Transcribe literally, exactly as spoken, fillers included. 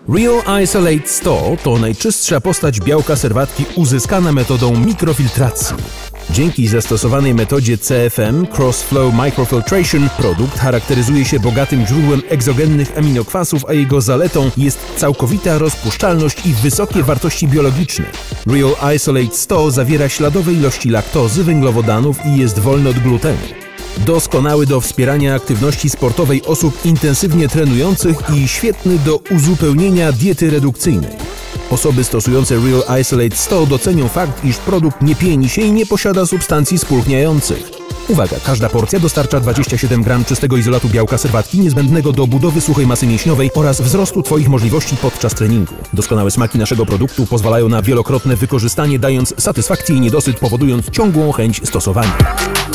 Real Isolate sto to najczystsza postać białka serwatki uzyskana metodą mikrofiltracji. Dzięki zastosowanej metodzie C F M Cross Flow Microfiltration produkt charakteryzuje się bogatym źródłem egzogennych aminokwasów, a jego zaletą jest całkowita rozpuszczalność i wysokie wartości biologiczne. Real Isolate sto zawiera śladowe ilości laktozy, węglowodanów i jest wolny od glutenu. Doskonały do wspierania aktywności sportowej osób intensywnie trenujących i świetny do uzupełnienia diety redukcyjnej. Osoby stosujące Real Isolate sto docenią fakt, iż produkt nie pieni się i nie posiada substancji spulchniających. Uwaga, każda porcja dostarcza dwadzieścia siedem gramów czystego izolatu białka serwatki niezbędnego do budowy suchej masy mięśniowej oraz wzrostu Twoich możliwości podczas treningu. Doskonałe smaki naszego produktu pozwalają na wielokrotne wykorzystanie, dając satysfakcję i niedosyt, powodując ciągłą chęć stosowania.